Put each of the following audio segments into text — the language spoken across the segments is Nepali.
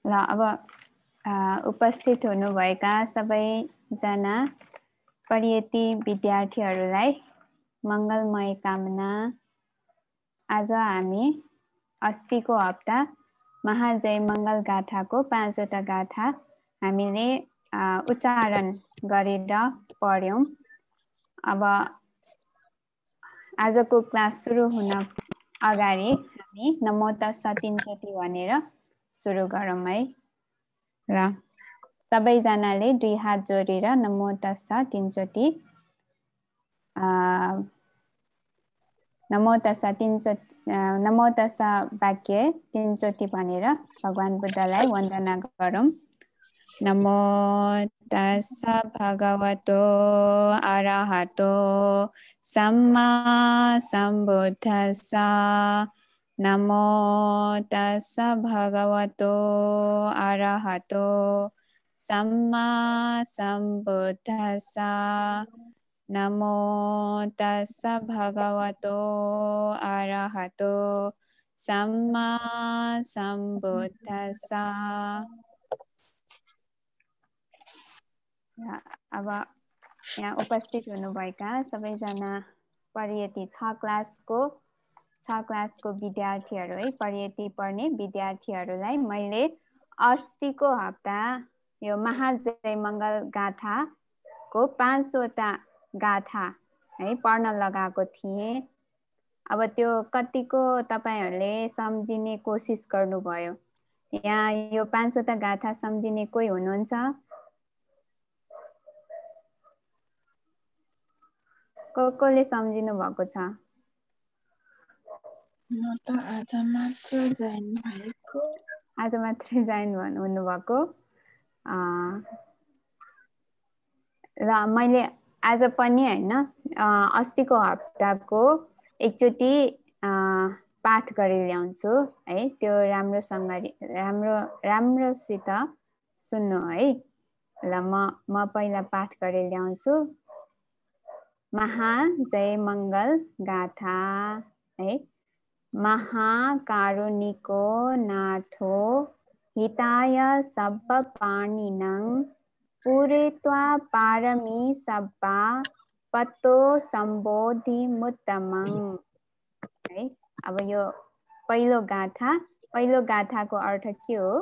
ल अब उपस्थित हुनुभएका सबैजना परियति विद्यार्थीहरूलाई मङ्गलमय कामना। आज हामी अस्तिको हप्ता महाजय मङ्गल गाथाको 5वटा गाथा हामीले उच्चारण गरेर पढ्यौं। अब आजको क्लास सुरु हुन अगाडि हामी नमो तस्सा 3 चोटी भनेर सुरु गरौँ है। ल सबैजनाले 2 हात जोडेर नमो तस्सा 3 चोटी नमो तस्सा 3 चोटी नमो तस्सा वाक्य 3 चोटी भनेर भगवान बुद्धलाई वन्दना गरौँ। नमो तस्सा भगवतो अरहतो सम्मा सम्बुद्धस्सा। नमो तस्सा भगवतो अरहतो सम्मा सम्बुद्धस्सा। नमो तस्सा भगवतो अरहतो सम्मा सम्बुद्धस्सा। अब यहाँ उपस्थित हुनुभएका सबैजना परियति 6 क्लासको विद्यार्थीहरू है, परियति पढ्ने विद्यार्थीहरूलाई मैले अस्तिको हप्ता यो महाजय मङ्गल गाथाको 5वटा गाथा है पढ्न लगाएको थिएँ। अब त्यो कतिको तपाईहरूले सम्झिने कोसिस गर्नुभयो? यहाँ यो 5वटा गाथा सम्झिने कोही हुनुहुन्छ? कसले सम्झिनु भएको छ? म त आज मात्र जोइन हुनुभएको। र मैले आज पनि हैन अस्तिको हप्ताको एकचोटि पाठ गरी ल्याउँछु है। त्यो राम्रोसित सुन्नु है। ल म पहिला पाठ गरी ल्याउँछु। महाजय मङ्गल गाथा है। महाकारुणिको नाथो हिताय सब्ब प्राणिनं पूरयित्वा पारमी सब्बा पतो सम्बोधि मुत्तमं है। अब यो पहिलो गाथाको अर्थ के हो?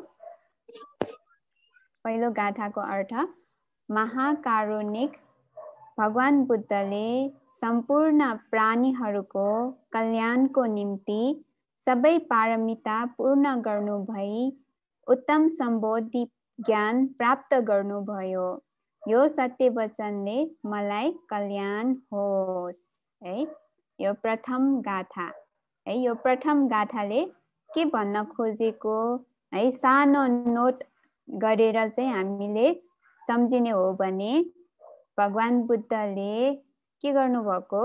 पहिलो गाथाको अर्थ महाकारुणिक भगवान बुद्धले सम्पूर्ण प्राणीहरूको कल्याणको निम्ति सबै पारमिता पूर्ण गर्नु भई उत्तम सम्बोधि ज्ञान प्राप्त गर्नुभयो। यो सत्य वचनले मलाई कल्याण होस् है। यो प्रथम गाथा है। यो प्रथम गाथाले के भन्न खोजेको है, सानो नोट गरेर चाहिँ हामीले सम्झिने हो भने भगवान बुद्धले के गर्नुभएको?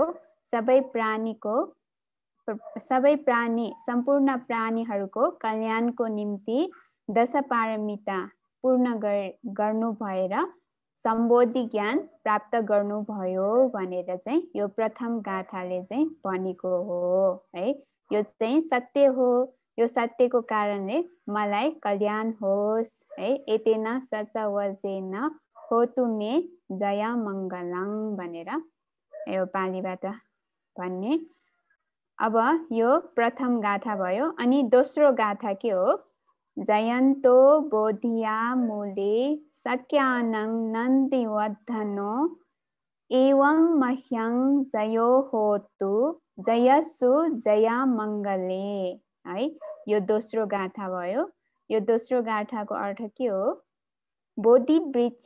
सम्पूर्ण प्राणीहरूको कल्याणको निम्ति 10 पारमिता पूर्ण गर्नु भएर सम्बोधि ज्ञान प्राप्त गर्नुभयो भनेर चाहिँ यो प्रथम गाथाले चाहिँ भनेको हो है। यो चाहिँ सत्य हो। यो सत्यको कारणले मलाई कल्याण होस् है। एतेन सच वचेन होतु मे जय मङ्गलं भनेर यो पालीबाट भन्ने। अब यो प्रथम गाथा भयो। अनि दोस्रो गाथा के हो? जयन्तो बोधिया मूले सख्यानं नन्दिवर्धनो एवं मह्यं जयो होतु जयसु जय मङ्गले है। यो दोस्रो गाथा भयो। यो दोस्रो गाथाको अर्थ के हो? बोधि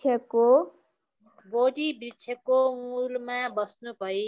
वृक्षको मूलमा बस्नु भई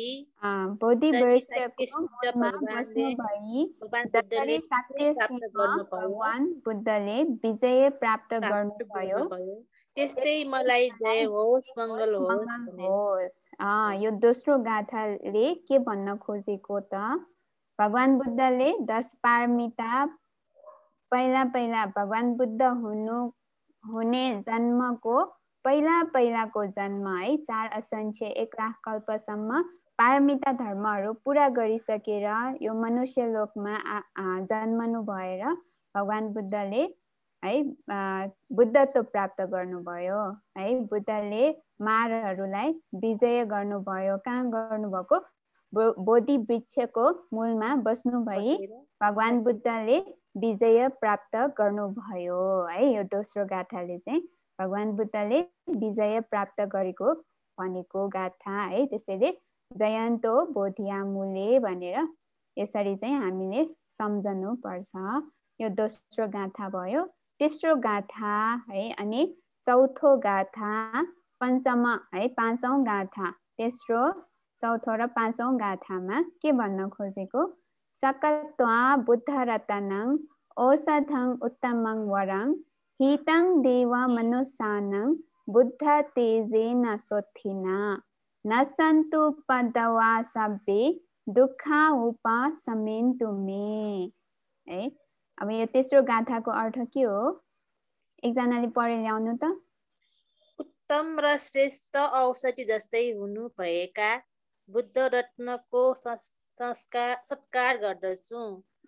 जसरी शाक्य सिंह भगवान बुद्धले विजय प्राप्त गर्नुभयो त्यस्तै मलाई जय होस् मङ्गल होस्। यो दोस्रो गाथाले के भन्न खोजेको त? भगवान बुद्धले 10 पारमिता पहिला भगवान बुद्ध हुने जन्मको पहिलाको जन्म है, 4 असंख्य 1 लाख कल्पसम्म पारमिता धर्महरू पूरा गरिसकेर यो मनुष्य लोकमा जन्मनु भएर भगवान बुद्धले है बुद्धत्व प्राप्त गर्नुभयो है बुद्धले मारहरूलाई विजय गर्नुभयो कहाँ गर्नुभएको बोधि वृक्षको मूलमा बस्नु भई भगवान बुद्धले विजय प्राप्त गर्नुभयो है यो दोस्रो गाथाले चाहिँ भगवान बुद्धले विजय प्राप्त गरेको भनेको गाथा है त्यसैले जयन्तो बोधियामुले भनेर यसरी चाहिँ हामीले सम्झनु पर्छ यो दोस्रो गाथा भयो तेस्रो गाथा है अनि चौथो गाथा पञ्चम है पाँचौं गाथा तेस्रो चौथो र पाँचौं गाथामा के भन्न खोजेको सकत्वा बुद्धरतनं औषधं उत्तमं वरं हितं देव मनुष्यानं बुद्ध तेजेन सोत्थिना न सन्तु पदवा सब्बे दुःखा उपशमेन्तु मे है अब यो तेस्रो गाथाको अर्थ के हो एकजनाले पढेर ल्याउनु त उत्तम र श्रेष्ठ औषधि जस्तै हुनु भएका बुद्ध रत्नको सत्कार गर्दछु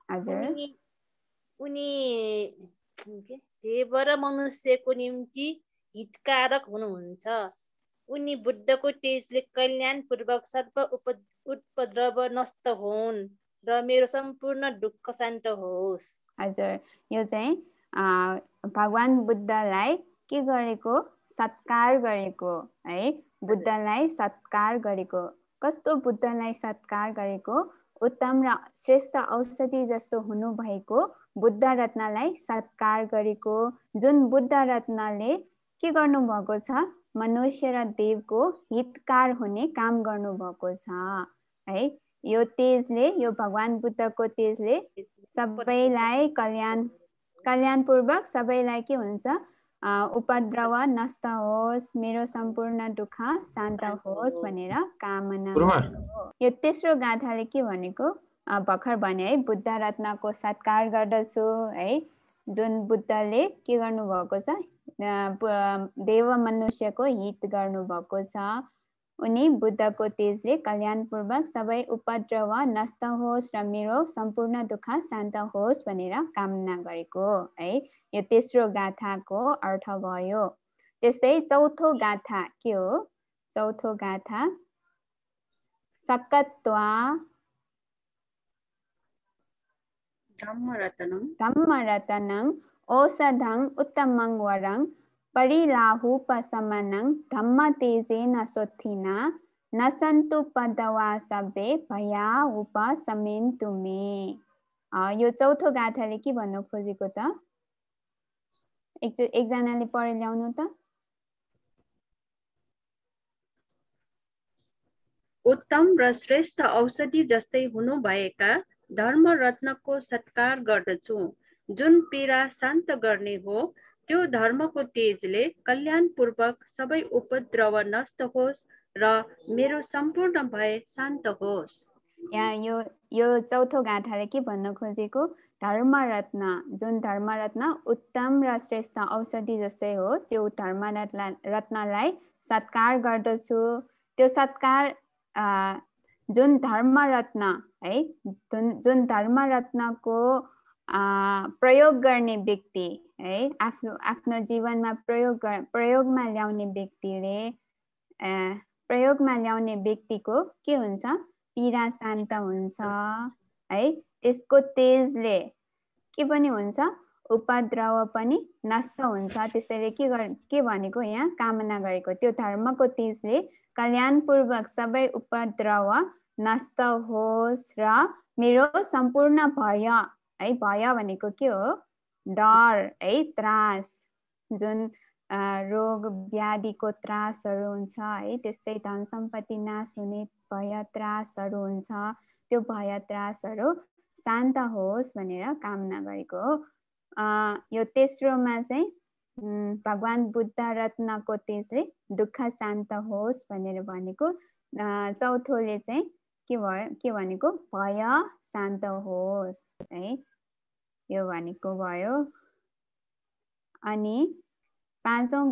उनी देव र मनुष्यको निम्ति हितकारक हुनुहुन्छ उनी बुद्धको तेजले कल्याणपूर्वक सर्व उपद्रव नष्ट होन् र मेरो सम्पूर्ण दुःख शान्त होस् हजुर यो चाहिँ भगवान बुद्धलाई के गरेको सत्कार गरेको है बुद्धलाई सत्कार गरेको कस्तो बुद्धलाई सत्कार गरेको उत्तम र श्रेष्ठ औषधि जस्तो हुनु भएको बुद्ध रत्नलाई सत्कार गरेको जुन बुद्ध रत्नले के गर्नु भएको छ मनुष्य र देवको हितकार हुने काम गर्नु भएको छ है यो तेजले यो भगवान बुद्धको तेजले सबैलाई कल्याणपूर्वक सबैलाई के हुन्छ उपद्रव नष्ट होस् मेरो सम्पूर्ण दुःख शान्त होस् भनेर कामना यो तेस्रो गाथाले के भनेको भर्खर भने है बुद्ध रत्नको सत्कार गर्दछु है जुन बुद्धले के गर्नु भएको छ देव मनुष्यको हित गर्नु भएको छ उनी बुद्धको तेजले कल्याणपूर्वक सबै उपद्रव नष्ट होस् र मेरो सम्पूर्ण दुःख शान्त होस् भनेर कामना गरेको है यो तेस्रो गाथाको अर्थ भयो त्यसै चौथो गाथा के हो चौथो गाथा सकत्वा धम्मरतनं औषधं उत्तमं वरं परिलाहुपशमनं धम्मतेजेन सोत्थिना न सन्तु पदवा सब्बे भया उपशमेन्तु मे यो चौथो गाथाले के भन्न खोजेको त एकजनाले पढेर ल्याउनु त उत्तम र श्रेष्ठ औषधि जस्तै हुनु भएका धर्म रत्नको सत्कार गर्दछु जुन पीडा शान्त गर्ने हो त्यो धर्मको तेजले कल्याणपूर्वक सबै उपद्रव नष्ट होस् र मेरो सम्पूर्ण भय शान्त होस् यहाँ यो चौथो गाथाले के भन्न खोजेको धर्मरत्न जुन धर्मरत्न उत्तम र श्रेष्ठ औषधि जस्तै हो त्यो धर्मरत्नलाई सत्कार गर्दछु त्यो सत्कार जुन धर्मरत्न है जुन धर्मरत्नको प्रयोग गर्ने व्यक्ति है आफ्नो जीवनमा प्रयोगमा ल्याउने व्यक्तिले प्रयोगमा ल्याउने व्यक्तिको के हुन्छ पीडा शान्त हुन्छ है त्यसको तेजले के पनि हुन्छ उपद्रव पनि नष्ट हुन्छ त्यसैले के भनेको यहाँ कामना गरेको त्यो धर्मको तेजले कल्याणपूर्वक सबै उपद्रव नष्ट होस् र मेरो सम्पूर्ण भय है भय भनेको के हो डर है त्रास जुन रोग व्याधिको त्रासहरू हुन्छ है त्यस्तै धन सम्पत्ति नाश हुने भय त्रासहरू हुन्छ त्यो भय त्रासहरू शान्त होस् भनेर कामना गरेको हो यो तेस्रोमा चाहिँ भगवान बुद्ध रत्नको तेजले दुःख शान्त होस् भनेर भनेको चौथोले चाहिँ के भनेको भय शान्त होस् है यो भनेको भयो अनि पाँचौं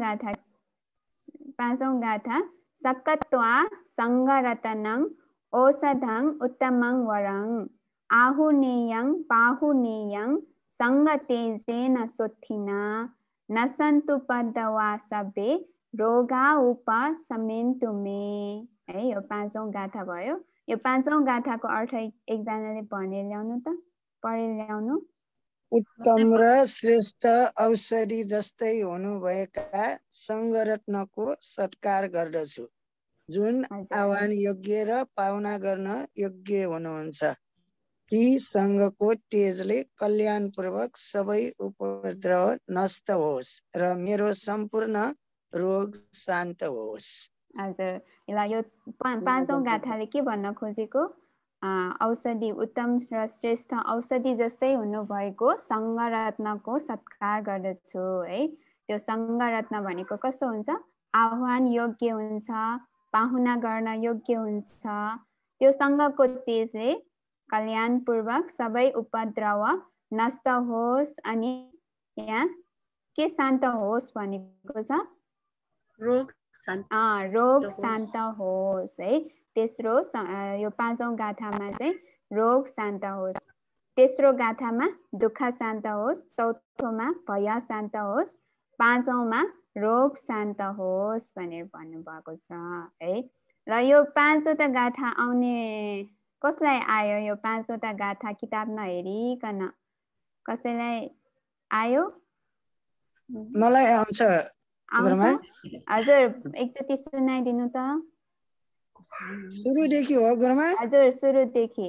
गाथा सकत्वा संगरतनं औषधं उत्तमं वरं आहुनेयं बाहुनेयं संगतेजेन सोत्थिना न सन्तु पद्दवा सब्बे रोगा उपशमयन्तु मे। है यो पाँचौं गाथा भयो। यो पाँचौं गाथाको अर्थ एकजनाले भनेर ल्याउनु त, पढेर ल्याउनु। उत्तम र श्रेष्ठ औषधि जस्तै हुनुभएका सङ्घरत्नको सत्कार गर्दछु, जुन आह्वान योग्य र पाहुना गर्न योग्य हुनुहुन्छ। ती सङ्घको तेजले कल्याणपूर्वक सबै उपद्रव नष्ट होस् र मेरो सम्पूर्ण रोग शान्त होस्। हजुर, यो पाँचौं गाथाले के भन्न खोजेको? औषधि, उत्तम र श्रेष्ठ औषधि जस्तै हुनुभएको सङ्घरत्नको सत्कार गर्दछु है। त्यो सङ्घरत्न भनेको कस्तो हुन्छ? आह्वान योग्य हुन्छ, पाहुना गर्न योग्य हुन्छ। त्यो सङ्घको तेजले कल्याणपूर्वक सबै उपद्रव नष्ट होस्। अनि यहाँ के शान्त होस् भनेको छ? रोग शान्त होस् है। तेस्रो यो पाँचौं गाथामा चाहिँ रोग शान्त होस्, तेस्रो गाथामा दुःख शान्त होस्, चौथोमा भय शान्त होस्, पाँचौंमा रोग शान्त होस् भनेर भन्नुभएको छ है। ल यो पाँचवटा गाथा आउने कसलाई आयो? यो पाँचवटा गाथा किताब नहेरिकन कसैलाई आयो? मलाई आउँछ। हजुर, एकचोटि सुनाइदिनु त। सुरुदेखि हो गुरुमा? हजुर, सुरुदेखि।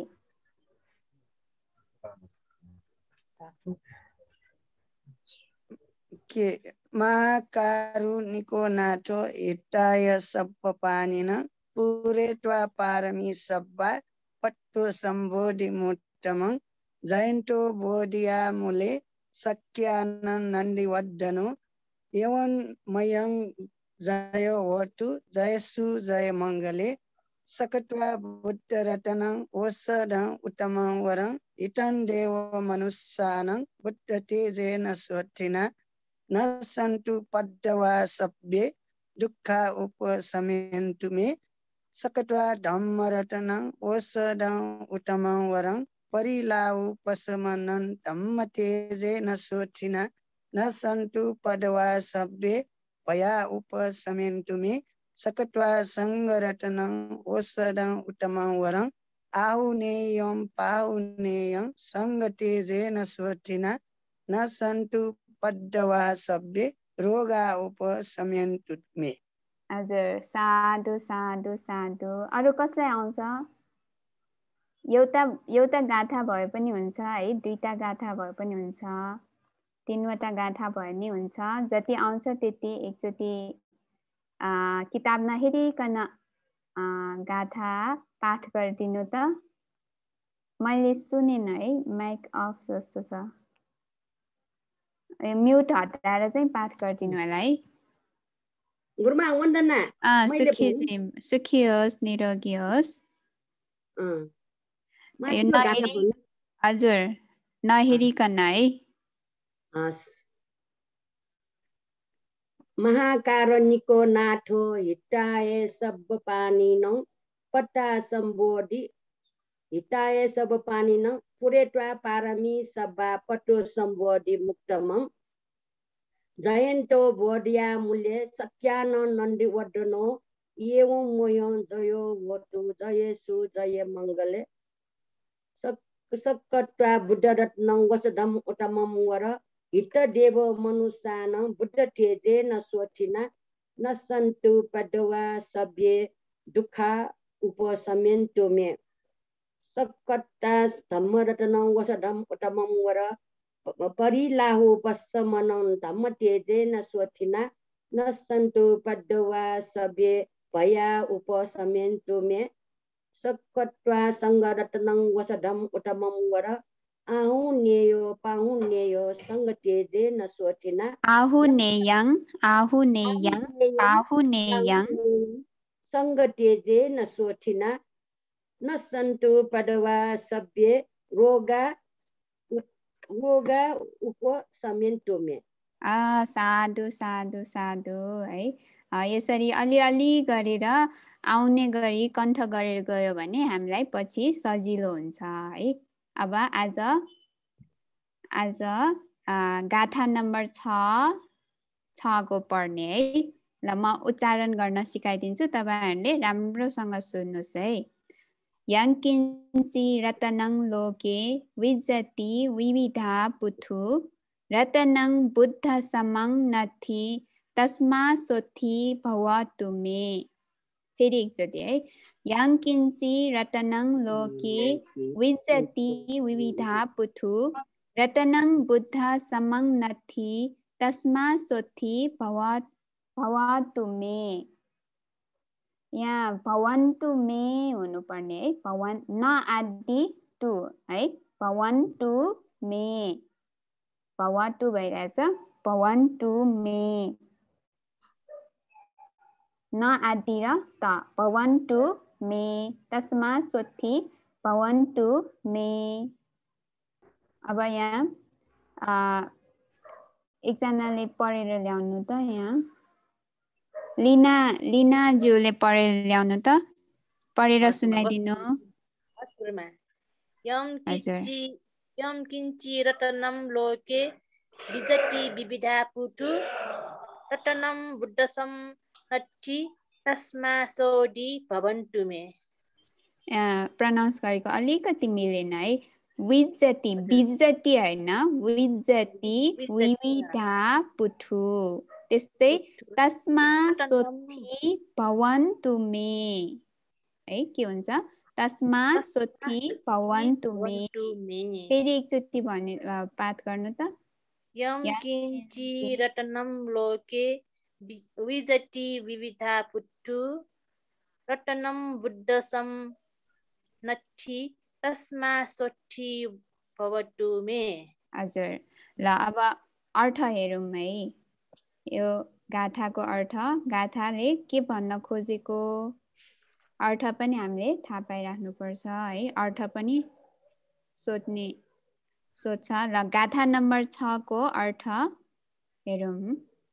के महाकारुणिको नाथो हिताय सब्ब पानिन पुरेत्वा पारमी सब्बा पट्टो सम्बोधि मुत्तमं जयन्तो बोधिया मूले सक्यानं नन्दिवर्धनो एवं मयं जय होतु जयसु जय मंगले सकत्वा बुद्ध रतनं ओषधं उत्तमं वरं इतं देव मनुष्यानं बुद्ध तेजेन स्वथिना न सन्तु पद्दवा सब्बे दुःखा उपशमयन्तु मे। सकत्वा धम्म रतनं ओषधं उत्तमं वरं परिलाहु पशमनं धम्म तेजेन स्वथिना न सन्तु पद्दवा सब्बे भया उपशमयन्तु मे। सकत्वा संगरत्नं औषधं उत्तमं वरं आहुनेयं पाहुनेयं संगतेजेन स्वथिना न सन्तु पद्दवा सब्बे रोगा उपशमयन्तु मे। हजुर, साधु साधु साधु। अरू कसलाई आउँछ? एउटा गाथा भए पनि हुन्छ है, दुईटा गाथा भए पनि हुन्छ, तीनवटा गाथा भए नि हुन्छ। जति आउँछ त्यति एकचोटि किताब नहेरिकन गाथा पाठ गरिदिनु त। मैले सुनेन है, माइक अफ जस्तो छ। म्युट हटाएर चाहिँ पाठ गरिदिनु होला है। गुरुमा वन्दना। सुखी होस्, निरोगी होस्। हजुर, नहेरिकन है। महाकारुणिको नाथो हिताय सब पानिनो पट्टा सम्बोधि हिताय सब पानिनो पुरेत्वा पारमी सब्बा पट्टो सम्बोधि मुक्तमं जयन्तो बोधिया मूल्य सक्यान नन्दिवर्धनो एवं मयो जयो होतु जयसु जय मंगले सक्कत्वा बुद्धरत्नं वसधं उत्तमं वर हित देव मनुष्यान बुद्ध तेजेन स्वथिना न सन्तु पद्दवा सब्बे दुःखा उपशमयन्तु मे। सक्कत्ता धम्मरत्नं वसधं उत्तमं वर परिलाहु पशमनं धम्म तेजेन स्वथिना न सन्तु पद्दवा सब्बे भया उपशमयन्तु मे। सक्कत्वा संगरत्नं वसधं उत्तमं वर आहुनेयो पाहुनेयो संगतेजेन स्वथिना आहुनेयं संगतेजेन स्वथिना न सन्तु पद्दवा सब्बे रोगा उपशमयन्तु मे। साधु साधु साधु है। यसरी अलिअलि गरेर आउने गरी कण्ठ गरेर गयो भने हामीलाई पछि सजिलो हुन्छ है। अब आज आज गाथा नम्बर 6 को पढ्ने है। ल म उच्चारण गर्न सिकाइदिन्छु, तपाईहरुले राम्रोसँग सुन्नुस् है। यङ्किन्ची रतनं लोके विजति विविधा पुथु रतनं बुद्ध समं नथि तस्मा सोथि भवतु मे। फेरि एकचोटि है। यङ्किन्ची रतनं लोके विजति विविधा पुथु रतनं बुद्ध समं नथि तस्मा सोथि भवतु मे। यहाँ भवन्तु मे हुनुपर्ने है। न आदि टु है। भवन्तु मे, भवतु भइरहेछ, भवन्तु मे। न आदि र त, भवन्तु मे तस्मा सोथि भवन्तु मे। अब यहाँ एकजनाले पढेर ल्याउनु त। यहाँ लिना ज्यूले पढेर ल्याउनु त, पढेर सुनाइदिनु। यम किञ्ची रतनं लोके विजति विविधा पुथु रतनं बुद्धसं नथि तस्मा सोथि भवन्तु मे। प्रनाउन्स गरेको अलिकति मिलेन है। विजति, बिजति हैन, विजति विविधा पुथु। त्यस्तै तस्मा सोथि भवन्तु मे है। के हुन्छ? तस्मा सोथि भवन्तु मे। फेरि एकचोटि भने पाठ गर्नु त। यम किञ्ची रतनं लोके विजति विविधा पुथु रतनं बुद्धसं नथि तस्मा सोथि भवतु मे। हजुर। ल अब अर्थ हेरौँ है। यो गाथाको अर्थ, गाथाले के भन्न खोजेको अर्थ पनि हामीले थाहा पाइराख्नुपर्छ है। अर्थ पनि सोध्छ। ल गाथा नम्बर 6 को अर्थ हेरौँ।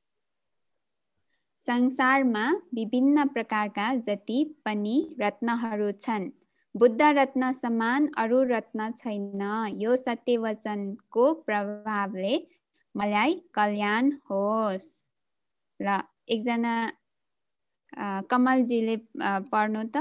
संसारमा विभिन्न प्रकारका जति पनि रत्नहरू छन्, बुद्ध रत्न समान अरू रत्न छैन। यो सत्य वचनको प्रभावले मलाई कल्याण होस्। ल एकजना कमलजीले पढ्नु त।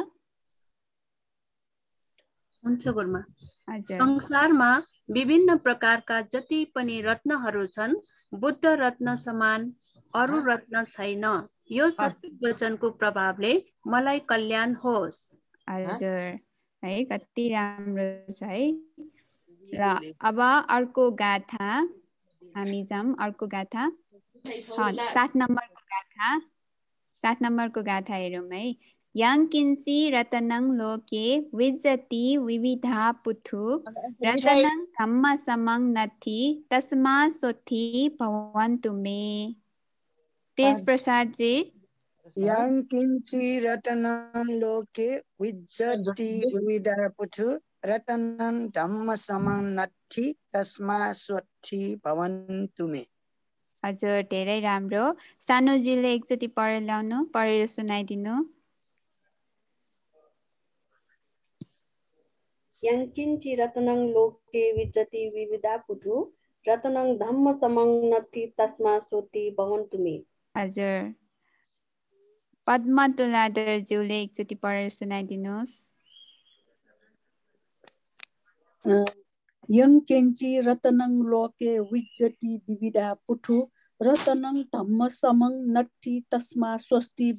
हुन्छ गुरुमा। संसारमा विभिन्न प्रकारका जति पनि रत्नहरू छन्, बुद्ध रत्न समान अरू रत्न छैन। यो सत्य वचनको प्रभावले मलाई कल्याण होस्। हजुर है, कति राम्रो छ है। ल अब अर्को गाथा हामी जाऊँ। अर्को गाथा 7 नम्बरको गाथा हेरौँ है। यङ्किन्ची रतनं लोके विजति विविधा पुथु रतनं धम्म समं नथि तस्मा सोथि भवन्तु मे। तेज प्रसाद जी। यङ्किन्ची रतनं लोके विजति विविधा पुथु रतनं धम्म समं नथि तस्मा सोथि भवन्तु मे। हजुर, धेरै राम्रो। सानुजीले एकचोटि पढेर ल्याउनु, पढेर सुनाइदिनु। यङ्किन्ची रतनं लोके विजति विविधा पुथु रतनं धम्म समं नथि तस्मा सोथि भवन्तु मे। हजुर, पद्म तुलाधर ज्यूले एकचोटि पढेर सुनाइदिनुहोस्। यङ्किन्ची रतनं लोके विजति विविधा पुथु रतनं धम्म समं नथि तस्मा सोथि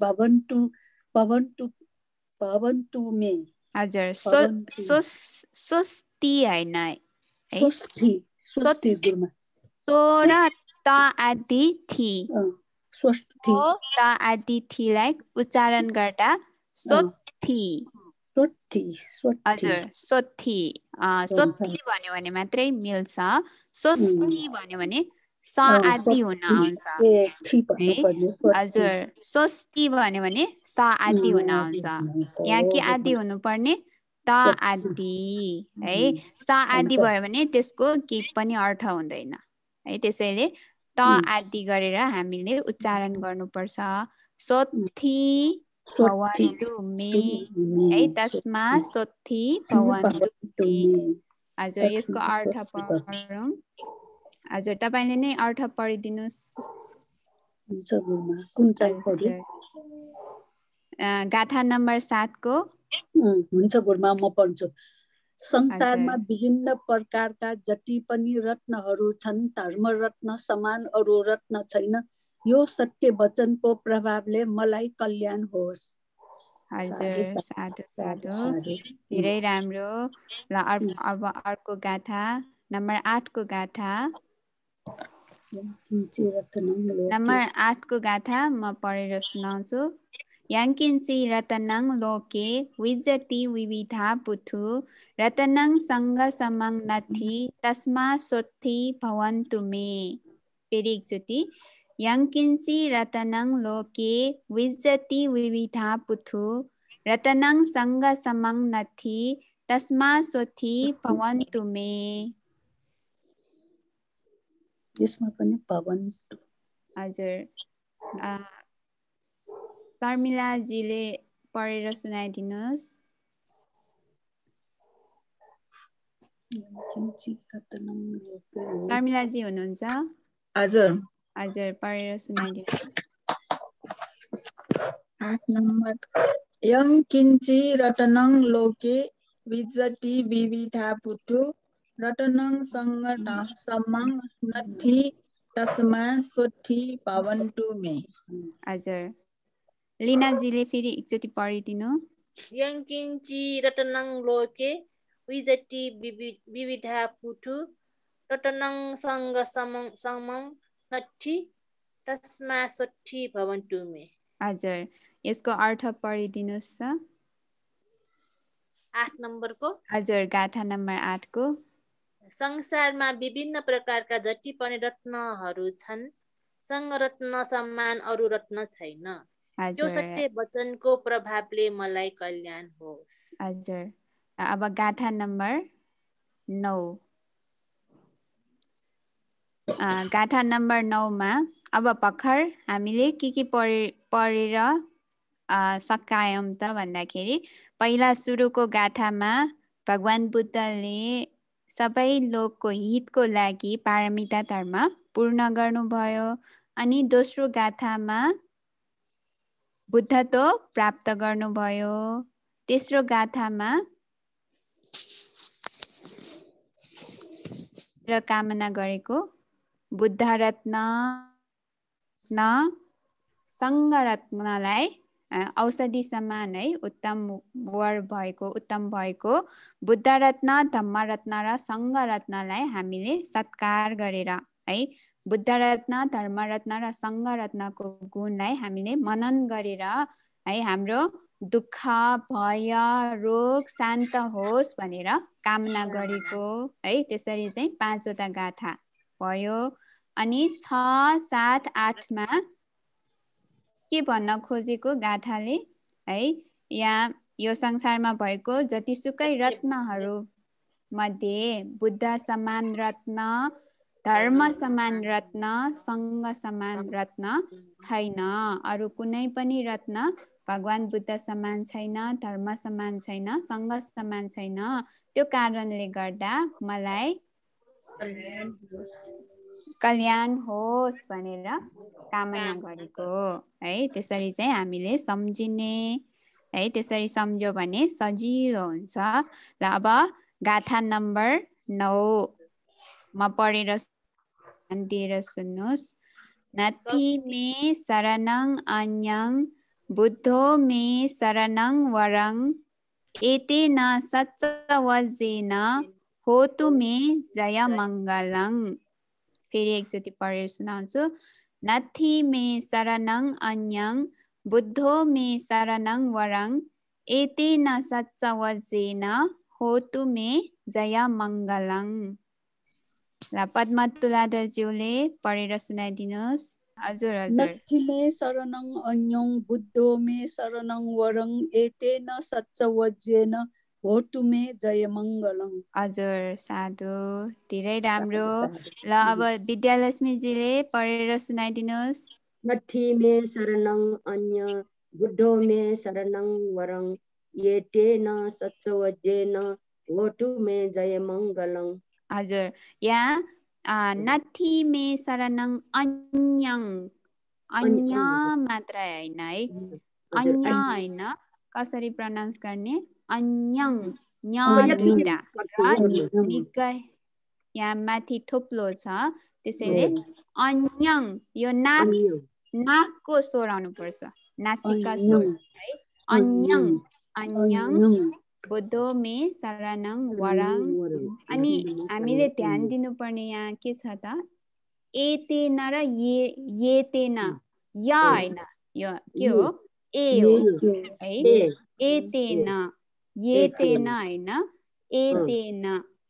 भवन्तु मे। हजुर, स्वस्ति हैन है। स्वस्ति गुरुमा। सो र त आदि थि। स्वस्ति त आदि थिलाई उच्चारण गर्दा सोथि। हजुर, सोथि। सोथि भन्यो भने मात्रै मिल्छ। स्वस्ति भन्यो भने स आदि हुन आउँछ। हजुर, स्वस्ति भन्यो भने स आदि हुन आउँछ। यहाँ के आदि हुनुपर्ने? त आदि है। स आदि भयो भने त्यसको केही पनि अर्थ हुँदैन है। त्यसैले त आदि गरेर हामीले उच्चारण गर्नुपर्छ। सोथि भवन्तु मे है। तस्मा सोथि भवन्तु मे। हजुर, यसको अर्थ पढौँ। हजुर तपाईले नै अर्थ पढिदिनुस्। हुन्छ गुरुमा कुन चाहिँ पढ्नु? गाथा नम्बर 7 को। हुन्छ गुरुमा म पढ्छु। संसारमा विभिन्न प्रकारका जति पनि रत्नहरू छन् धर्म रत्न समान अरू रत्न छैन। यो सत्य वचनको प्रभावले मलाई कल्याण होस्। हजुर साधु साधु धेरै राम्रो। ल अब अर्को गाथा नम्बर 8 को गाथा। नम्बर 8 को गाथा म पढेर सुनाउँछु। याङ्किन्सी रतनं लोके विजति विविधा पुथु रतनं सङ्ग समं नथि तस्मा सोत्थि भवन्तु मे। फेरि एकचोटि। याङ्किन्सी रतनं लोके विजति विविधा पुथु रतनं सङ्ग समं नथि तस्मा सोत्थि भवन्तु मे। यसमा पनि भवन्तु। हजुर शर्मिलाजीले पढेर सुनाइदिनुहोस्। शर्मिलाजी हुनुहुन्छ? हजुर हजुर पढेर सुनाइदिनुहोस्। 8 नम्बर। यं किञ्चि रतनं लोके विजति विविधा पुथु रतनं सङ्ग समं नथि तस्मा सोत्थि भवन्तु मे। हजुर लिनाजीले फेरि एकचोटि पढिदिनु। यं किञ्चि रतनं लोके विजति विविधा पुथु रतनं सङ्ग समं नथि तस्मा सोत्थि भवन्तु मे। हजुर यसको अर्थ पढिदिनुहोस् त। 8 नम्बरको। हजुर गाथा नम्बर 8 को। संसारमा विभिन्न प्रकारका जति पनि रत्नहरू छन् सङ्ग रत्न समान अरू रत्न छैन। यो सत्य वचनको प्रभावले मलाई कल्याण होस्। हजुर अब गाथा नम्बर 9। गाथा नम्बर 9 मा अब भर्खर हामीले के पढेर सकायौँ त भन्दाखेरि पहिला सुरुको गाथामा भगवान बुद्धले सबै लोकको हितको लागि पारमिता धर्म पूर्ण गर्नुभयो। अनि दोस्रो गाथामा बुद्धत्व प्राप्त गर्नुभयो। तेस्रो गाथामा र कामना गरेको बुद्ध रत्न सङ्ग रत्नलाई औषधि समान है उत्तम भएको बुद्ध रत्न धम्म रत्न र सङ्ग रत्नलाई हामीले सत्कार गरेर है बुद्ध रत्न धर्म रत्न र सङ्ग रत्नको गुणलाई हामीले मनन गरेर है हाम्रो दुःख भय रोग शान्त होस् भनेर कामना गरेको है। त्यसरी चाहिँ 5 वटा गाथा भयो। अनि 6, 7, 8 मा के भन्न खोजेको गाथाले है यहाँ यो संसारमा भएको जतिसुकै रत्नहरू मध्ये बुद्ध समान रत्न धर्म समान रत्न सङ्ग समान रत्न छैन। अरू कुनै पनि रत्न भगवान बुद्ध समान छैन, धर्म समान छैन, सङ्ग समान छैन। त्यो कारणले गर्दा मलाई कल्याण होस् भनेर कामना गरेको है। त्यसरी चाहिँ हामीले सम्झिने है। त्यसरी सम्झ्यो भने सजिलो हुन्छ। ल अब गाथा नम्बर 9 म पढेर दिएर सुन्नुहोस्। नथि मे शरणं अन्यं बुद्धो मे शरणं वरं एतेन सच्चवजेन होतु मे जय मङ्गलं। फेरि एकचोटि पढेर सुनाउँछु। नथि मे शरणं अन्यं बुद्धो मे शरणं वरं एतेन सच्चवजेन होतु मे जय मङ्गलं। ल पद्म तुलाधरज्यूले पढेर सुनाइदिनुहोस्। हजुर हजुर। नथि मे शरणं अन्यं बुद्धो मे शरणं वरं एतेन सच्चवजेन होतु मे जय मङ्गलं। हजुर साधु धेरै राम्रो। ल अब विद्यालक्ष्मीजीले पढेर सुनाइदिनुहोस्। नथि मे शरणं अन्य बुद्धो मे शरणं वरं एतेन सच्चवजेन होतु मे जय मङ्गलं। हजुर यहाँ नथी मे शरणं अन्यं अन्य मात्र हैन है अन्य हैन कसरी प्रनाउन्स गर्ने अन्यं न्यथिटा र निकै यहाँ माथि थोप्लो छ त्यसैले अन्यं यो नाकको स्वर आउनु पर्छ नासिका स्वर है अन्यं अन्यं बुद्धो मे शरणं वरं अनि हामीले ध्यान दिनुपर्ने यहाँ के छ त एतेन र येतेन या हैन यो के हो ए हो है एतेन येतेन हैन एतेन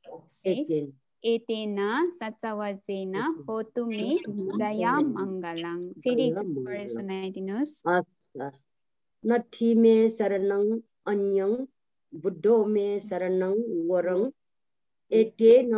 एतेन सचवचेन होतु मे जया मङ्गलं फेरि पढेर सुनाइदिनुहोस् नथी मे शरणं अन्यं बुद्धो मे शरणं वरं एतेन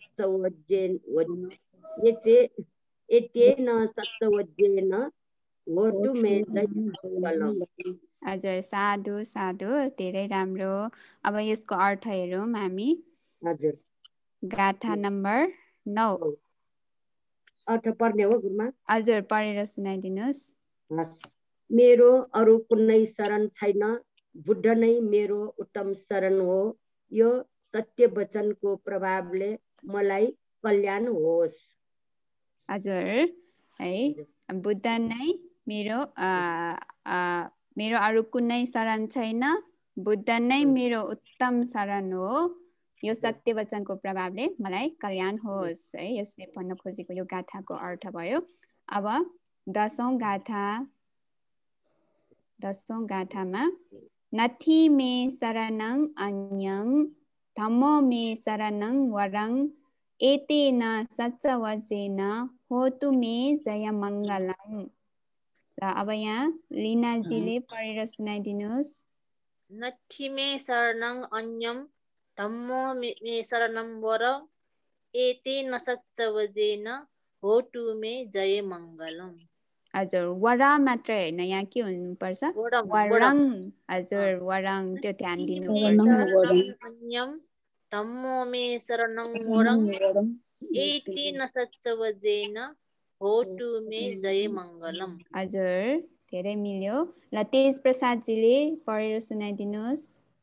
सत्सवज्जेन होतु मे जया हजुर साधु साधु धेरै राम्रो अब यसको अर्थ हेरौँ हामी हजुर गाथा नम्बर 9 अर्थ पढ्ने हो गुरुमा हजुर पढेर सुनाइदिनुहोस् मेरो अरु कुनै शरण छैन बुद्ध नै मेरो उत्तम शरण हो यो सत्य वचनको प्रभावले मलाई कल्याण होस् हजुर है बुद्ध नै मेरो मेरो अरु कुनै शरण छैन बुद्ध नै मेरो उत्तम शरण हो यो सत्य वचनको प्रभावले मलाई कल्याण होस् है यसले भन्न खोजेको यो गाथाको अर्थ भयो अब 10औं गाथामा नथी मे शरणं अन्यं धम्मो मे शरणं वरं एतेन सच्चवचेन होतु मे जय मङ्गलं र अब यहाँ लिनाजीले पढेर सुनाइदिनुहोस् नथी मे शरणं अन्यं धम्मो मे शरणं वरं एतेन सच्चवचेन होतु मे जय मङ्गलं हजुर वरा मात्र हैन यहाँ के हुनुपर्छ वरं हजुर वरं त्यो ध्यान दिनुपर्छ अन्यं धम्मो मे शरणं वरं एतेन सच्चवचेन होतु मे जय मङ्गलं हजुर धेरै मिल्यो ल तेज प्रसादजीले पढेर सुनाइदिनुहोस्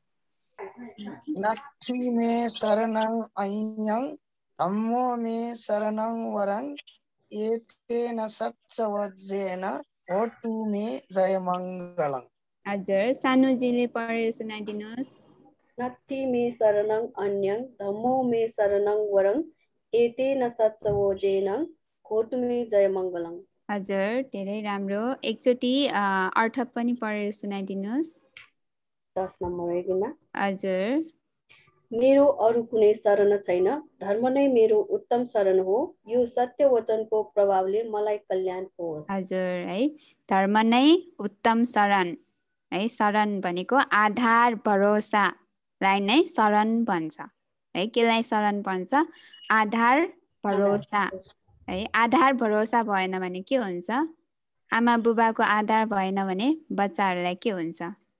नथी मे शरणं अन्यं धम्मो मे शरणं वरं एतेन सच्चवचेन होतु मे जय मङ्गलं हजुर सानुजीले पढेर सुनाइदिनुहोस् नथी मे शरणं अन्यं धम्मो मे शरणं वरं एतेन सच्चवचेन होतु मे जय मङ्गलं हजुर धेरै राम्रो एकचोटि अर्थ पनि पढेर सुनाइदिनुहोस् 10 नम्बर हेर्नुमा हजुर मेरो अरु कुनै शरण छैन धर्म नै मेरो उत्तम शरण हो यो सत्य वचनको प्रभावले मलाई कल्याण होस् हजुर है धर्म नै उत्तम शरण है शरण भनेको आधार भरोसालाई नै शरण भन्छ है केलाई शरण भन्छ आधार भरोसा है आधार भरोसा भएन भने के हुन्छ आमा बुबाको आधार भएन भने बच्चाहरूलाई के हुन्छ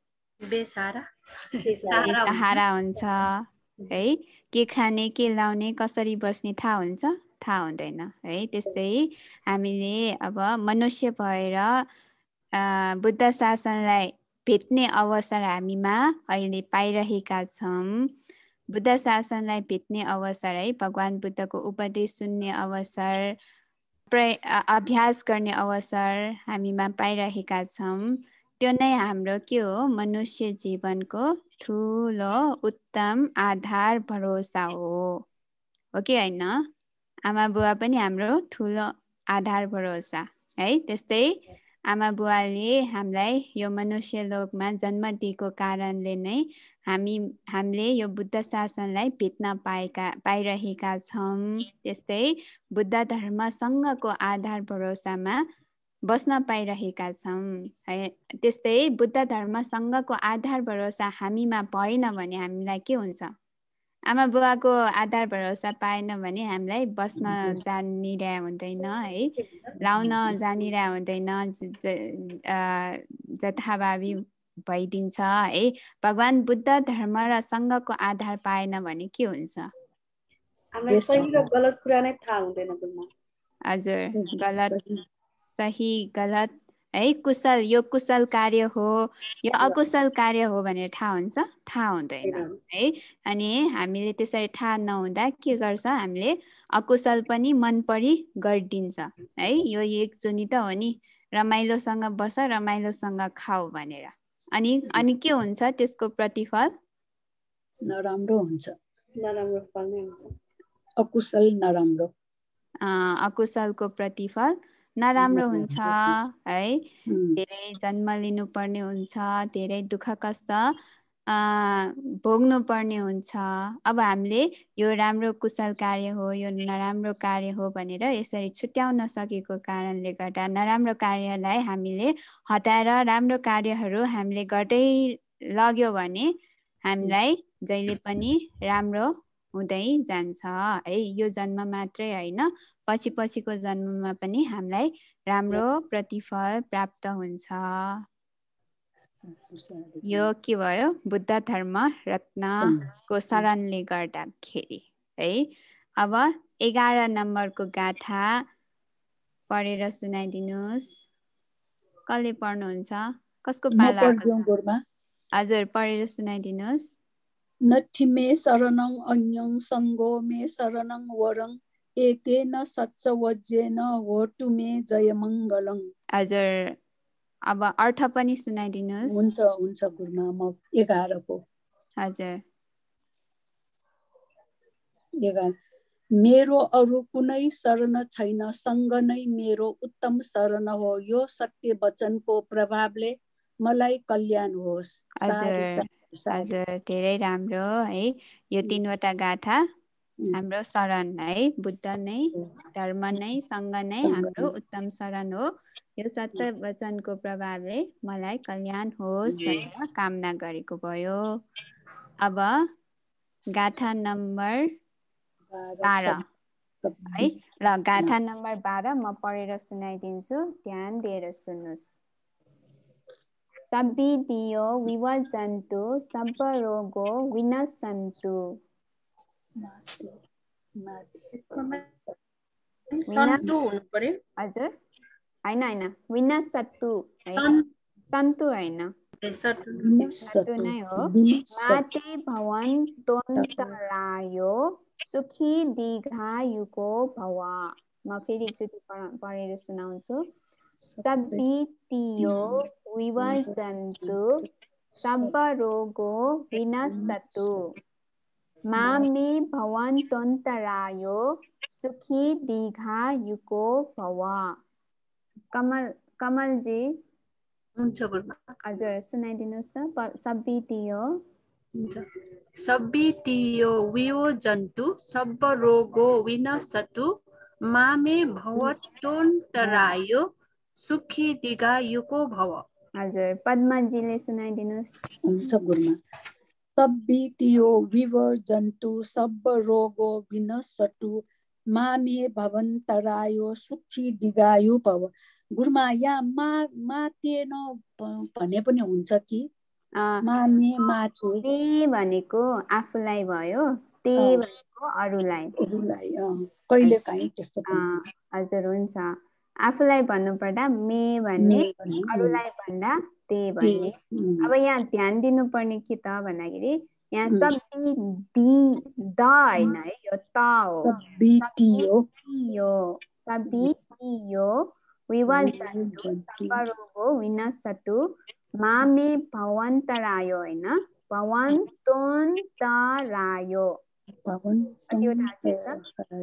बेसहारा हुन्छ है के खाने के लाउने कसरी बस्ने थाहा हुन्छ थाहा हुँदैन है त्यसै हामीले अब मनुष्य भएर बुद्ध शासनलाई भेट्ने अवसर हामीमा अहिले पाइरहेका छौँ बुद्ध शासनलाई भेट्ने अवसर है भगवान बुद्धको उपदेश सुन्ने अवसर अभ्यास गर्ने अवसर हामीमा पाइरहेका छौँ त्यो नै हाम्रो के हो मनुष्य जीवनको ठुलो उत्तम आधार भरोसा हो कि होइन आमा बुवा पनि हाम्रो ठुलो आधार भरोसा है त्यस्तै आमा बुवाले हामीलाई यो मनुष्य लोकमा जन्म दिएको कारणले नै हामीले यो बुद्ध शासनलाई भेट्न पाइरहेका छौँ त्यस्तै बुद्ध धर्मसँगको आधार भरोसामा बस्न पाइरहेका छौँ है त्यस्तै बुद्ध धर्मसँगको आधार भरोसा हामीमा भएन भने हामीलाई के हुन्छ आमा बुवाको आधार भरोसा पाएन भने हामीलाई बस्न जानिरह हुँदैन है लाउन जानिरह हुँदैन जथाभावी भइदिन्छ है भगवान बुद्ध धर्म र सङ्घको आधार पाएन भने के हुन्छ हामीलाई सही र गलत कुरा नै थाहा हुँदैन गुरुमा। हजुर, गलत सही गलत है, कुशल यो कुशल कार्य हो यो अकुशल कार्य हो भनेर थाहा हुन्छ? थाहा हुँदैन है। अनि हामीले त्यसरी थाहा नहुँदा के गर्छ, हामीले अकुशल पनि मन परी गरिदिन्छ है। यो एकचोटि त हो नि, रमाइलोसँग बस रमाइलोसँग खाऊ भनेर। अनि के हुन्छ त्यसको प्रतिफल? नराम्रो हुन्छ, नराम्रो फल नै हुन्छ। अकुशल नराम्रो, अकुशलको प्रतिफल नराम्रो हुन्छ है। धेरै जन्म लिनुपर्ने हुन्छ, धेरै दुःख कष्ट भोग्नु पर्ने हुन्छ। अब हामीले यो राम्रो कुशल कार्य हो यो नराम्रो कार्य हो भनेर यसरी छुट्याउन सकेको कारणले गर्दा नराम्रो कार्यलाई हामीले हटाएर राम्रो कार्यहरू हामीले गर्दै लग्यो भने हामीलाई जहिले पनि राम्रो हुँदै जान्छ है। यो जन्म मात्रै होइन, पछिको जन्ममा पनि हामीलाई राम्रो प्रतिफल प्राप्त हुन्छ। यो के भयो? बुद्ध धर्म रत्नको शरणले गर्दाखेरि है। अब 11 नम्बरको गाथा पढेर सुनाइदिनुहोस्। कसले पढ्नुहुन्छ? कसको पाला? हजुर, पढेर सुनाइदिनुहोस्। नथि मे शरणं अन्यं संगो मे शरणं वरं एतेन सच्चवज्जेन होतु मे जयमङ्गलं। हजुर, अब अर्थ पनि सुनाइदिनुहोस्। हुन्छ गुरुमा, म 11 को। हजुर, 11 मेरो अरु कुनै शरण छैन, सँग नै मेरो उत्तम शरण हो, यो सत्य वचनको प्रभावले मलाई कल्याण होस्। हजुर, धेरै राम्रो है। यो 3वटा गाथा हाम्रो शरण है, बुद्ध नै धर्म नै सँग नै हाम्रो उत्तम शरण हो, यो सत्य वचनको प्रभावले मलाई कल्याण होस् भनेर कामना गरेको भयो। अब गाथा नम्बर 12 है। ल, गाथा नम्बर 12 म पढेर सुनाइदिन्छु, ध्यान दिएर सुन्नुहोस्। सब्बिदियो विवजन्तु सब रोगो विनशन्तु। हजुर, होइन विनशन्तु है, सन्तु होइन, सन्तु नै हो। माते भवन तोन्तरायो सुखी दीर्घायुको भव। म फेरि एकचोटि पढेर सुनाउँछु। सब्बिदियो विवजन्तु सब रोगो विनशन्तु मामे भवन्तोन्तरायो सुखी दीर्घायुको भव। कमलजी हजुर सुनाइदिनुहोस् त। सब्बिदियो सब्बिदियो विवजन्तु सब रोगो विनशन्तु मामे भवन्तोन्तरायो सुखी दीर्घायुको भव। हजुर, पद्मजीले सुनाइदिनुहोस्। हुन्छ गुरुमा। सब्बिदियो विवजन्तु सब रोगो विनशन्तु मामे भवन्तरायो सुखी दीर्घायु भव। गुरुमा, यहाँ मातेन भने पनि हुन्छ कि? मामे माते भनेको आफूलाई भयो, ते भनेको अरूलाई। कहिले काहीँ त्यस्तो। हजुर, हुन्छ। आफूलाई भन्नुपर्दा मे भन्ने, अरूलाई भन्दा ते भन्ने। अब यहाँ ध्यान दिनुपर्ने के त भन्दाखेरि यहाँ सब्बिदी द होइन है, यो त हो। सब्बिदियो विवजन्तु सब रोगो विनशन्तु मामे भवन्तरायो होइन, भवन्तोन्तरायो। कतिवटा अक्षर छ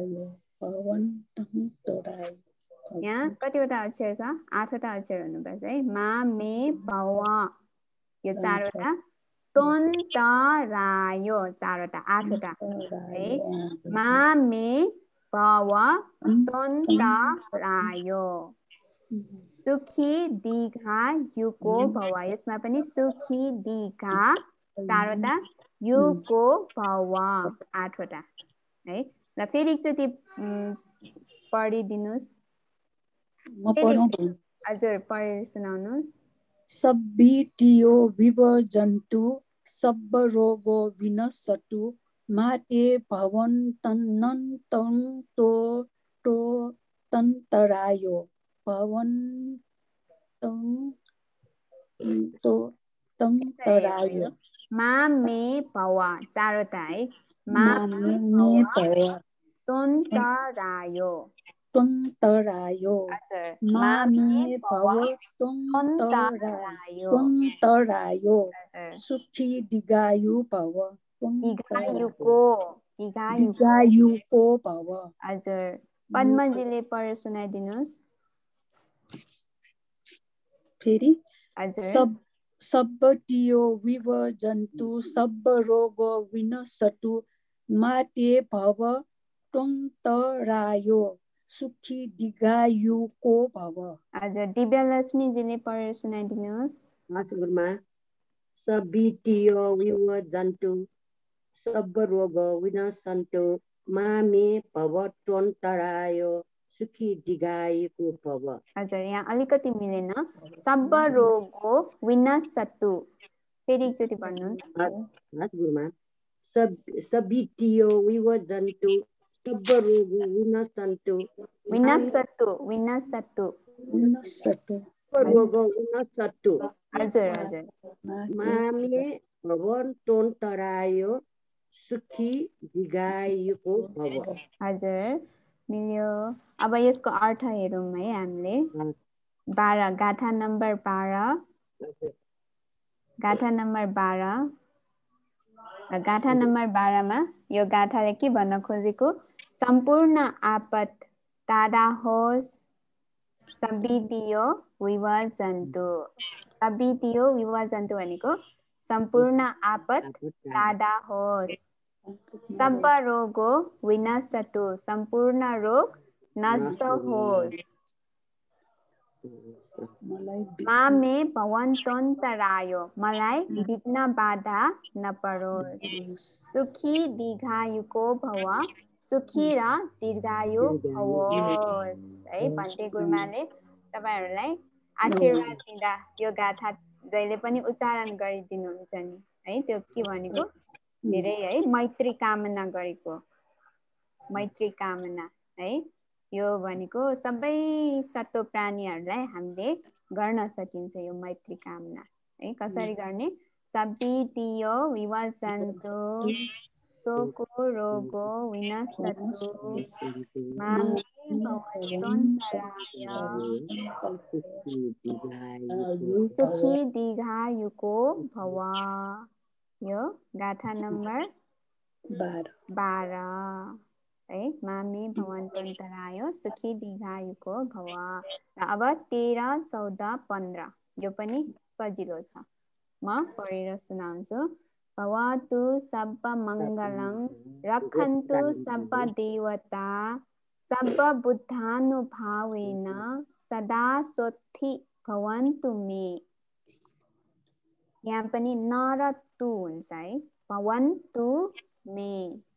यहाँ? कतिवटा अक्षर छ? 8वटा अक्षर हुनुपर्छ है। मामे भव यो 4वटा, तोन्तरायो 4वटा, 8वटा है। मामे भवन्तोन्तरायो सुखी दीर्घायुको भव। यसमा पनि सुखी दीर्घा 4वटा, युको भव 8वटा है। ल, फेरि एकचोटि पढिदिनुहोस्। हजुर, पढेर सुनाउनुहोस्। सब्बिदियो विवजन्तु सब रोगो विनशन्तु माते भवन्तन्तं तो तन्तरायो भवन्तं तो तन्तरायो मा मे भव चारवटा है मा मे भव तन्तरायो तन्तरायो हजुर मा मे भव तन्तरायो सुखी दीर्घायु भव दीर्घायुको भव हजुर पद्मजीले पढेर सुनाइदिनुहोस् फेरि हजुर सब्बटियो विवर्जन्तु सब्ब रोग विनशतु माते भव त्वन्तरायो सुखी दीर्घायुको भव हजुर दिव्यलक्ष्मीजीले पढेर सुनाइदिनुहोस् गुरुमा सबिटियो विवर्जन्तु सब्ब रोग विनशन्तु मामे भव त्वन्तरायो सुखी दीर्घायुको भव हजुर यहाँ अलिकति मिलेन सब्ब रोगो विनशतु फेरि एकचोटि भन्नुहोस् गुरुमा सबिटियो विवर्जन्तु सब्ब रोग विनशन्तु रोग विनशतु हजुर हजुर मामे भव त्वन्तरायो सुखी दीर्घायुको भव हजुर मिल्यो अब यसको अर्थ हेरौँ है हामीले 12 गाथा नम्बर 12 गाथा नम्बर 12 मा यो गाथाले के भन्न खोजेको सम्पूर्ण आपत टाढा होस् सबिटियो विवर्जन्तु भनेको सम्पूर्ण आपत टाढा होस् सब्ब रोगो विनशतु सम्पूर्ण रोग नष्ट होस् मामे भवन्तन्तरायो मलाई विघ्न बाधा नपरोस् सुखी दीर्घायुको भव सुखी र दीर्घायु होस् है भन्ते गुरुमाले तपाईहरुलाई आशीर्वाद दिँदा यो गाथा जहिले पनि उच्चारण गरिदिनुहुन्छ नि है त्यो के भनेको धेरै है मैत्री कामना गरेको मैत्री कामना है यो भनेको सबै सत्व प्राणीहरूलाई हामीले गर्न सकिन्छ यो मैत्री कामना है कसरी गर्ने सबिटियो विवर्जन्तु शोको रोगो विनशतु मामे भवन्तन्तराय सुखी दीर्घायुको भव यो गाथा नम्बर 12 है मामे भवन्तन्तराय सुखी दीर्घायुको भव अब 13, 14, 15 यो पनि सजिलो छ म पढेर सुनाउँछु भवतु सब्ब मङ्गलं रक्षन्तु सब्ब देवता सब्ब बुद्धानुभावेन सदा सोत्थि भवन्तु मे यहाँ पनि न र तु हुन्छ है भवन्तु मे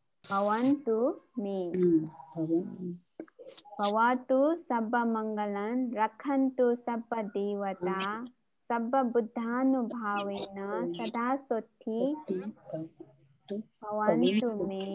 भवतु सब्ब मङ्गलं रक्षन्तु सब्ब देवता सब्ब बुद्धानुभावेन सदा सोत्थि भवन्तु मे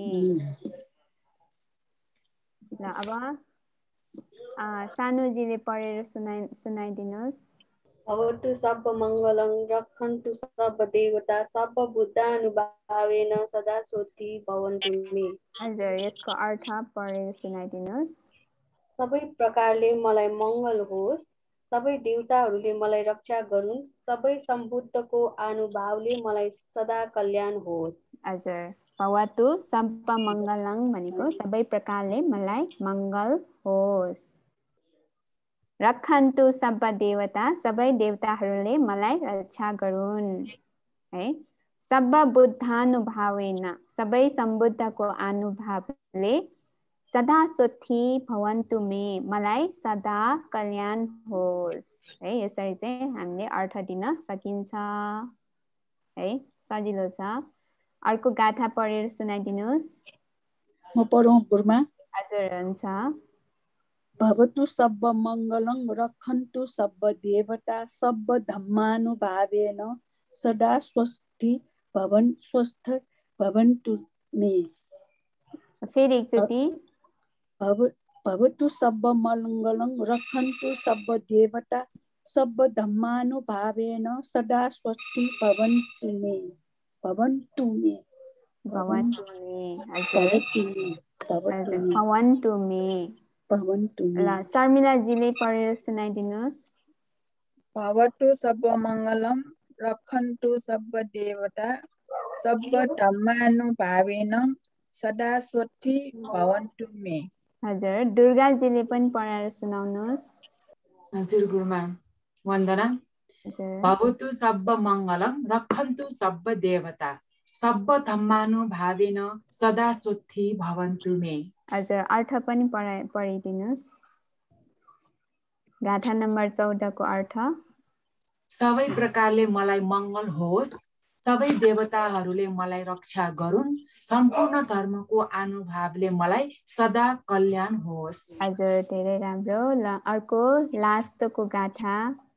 ल अब सानुजीले पढेर सुनाइदिनुहोस् भवतु सब्ब मङ्गलं रक्षन्तु सब्ब देवता सब्ब बुद्धानुभावेन सदा सोत्थि भवन्तु मे हजुर यसको अर्थ पढेर सुनाइदिनुहोस् सबै प्रकारले मलाई मङ्गल होस् सबै देवताहरूले मलाई रक्षा गरून् सबै सम्बुद्धको अनुभावले मलाई सदा कल्याण होस् हजुर भवतु सब्ब मङ्गलं भनेको सबै प्रकारले मलाई मङ्गल होस् रक्षन्तु सब्ब देवता सबै देवताहरूले मलाई रक्षा गरून् है सब्ब बुद्धानुभावेन सबै सम्बुद्धको अनुभावले सदा सोत्थि भवन्तु मे मलाई सदा कल्याण होस् है यसरी चाहिँ हामीले अर्थ दिन सकिन्छ है सजिलो छ अर्को गाथा पढेर सुनाइदिनुहोस् म पढौँ गुरुमा हजुर हुन्छ भवतु सब्ब मङ्गलं रक्षन्तु सब्ब देवता सब्ब धम्मानुभावेन सदा स्वस्थ भवन्तु मे फेरि एकचोटि भवतु सब मङ्गलं रक्षन्तु सब देवता सब धम्मानुभावेन सदा स्वस्ति भवन्तु मे भवन्तु मे ल शर्मिलाजीले पढेर सुनाइदिनुहोस्। भवतु सब मङ्गलं रक्षन्तु सब देवता सब धम्मानुभावेन सदा स्वस्ति भवन्तु मे। हजुर दुर्गाजीले पनि पढाएर सुनाउनुहोस्। हजुर गुरुमा वन्दना। भवतु सब मङ्गलं रक्षन्तु सब देवता सब धम्मानुभावेन सदा स्वस्ति भवन्तु मे। हजुर अर्थ पनि पढिदिनुहोस्। गाथा नम्बर 14 को अर्थ। सबै प्रकारले मलाई मङ्गल होस्, सबै देवताहरूले मलाई रक्षा गरून्, सम्पूर्ण धर्मको अनुभावले मलाई सदा कल्याण होस्। हजुर धेरै राम्रो। ल अर्को लास्टको गाथा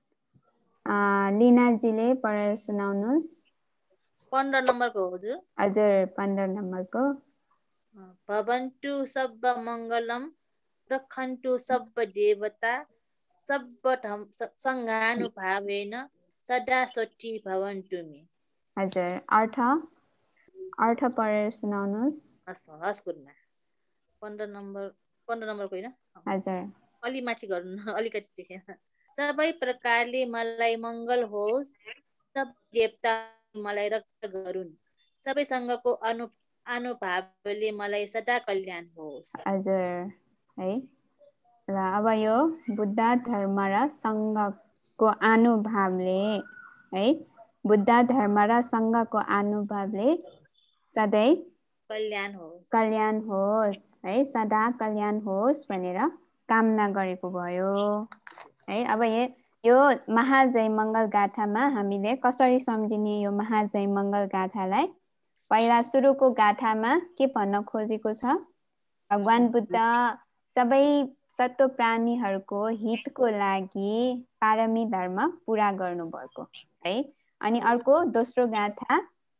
लिनाजीले पढेर सुनाउनुहोस्। 15 नम्बरको हजुर। हजुर 15 नम्बरको। भवन्तु सब मङ्गलं रक्षन्तु सब देवता सब सङ्घानुभावेन सदा स्वस्ति भवन्तु मे। हजुर अर्थ पढेर सुनाउनुहोस्। हस् गुरुमा। 15 नम्बरको हैन? हजुर अलि माथि गर्नु अलिकति देखेन। सबै प्रकारले मलाई मङ्गल होस्, सब देवता मलाई रक्षा गरून्, सबै सङ्घको अनुभावले मलाई सदा कल्याण होस्। हजुर है। र अब यो बुद्ध धर्म र सङ्घको अनुभावले है, बुद्ध धर्म र सङ्घको अनुभावले सधैँ कल्याण होस् है, सदा कल्याण होस् भनेर कामना गरेको भयो है। अब यो महाजय मङ्गल गाथामा हामीले कसरी सम्झिने यो महाजय मङ्गल गाथालाई? पहिला सुरुको गाथामा के भन्न खोजेको छ? भगवान बुद्ध सबै सत्व प्राणीहरूको हितको लागि पारमी धर्म पुरा गर्नुभएको है। अनि अर्को दोस्रो गाथा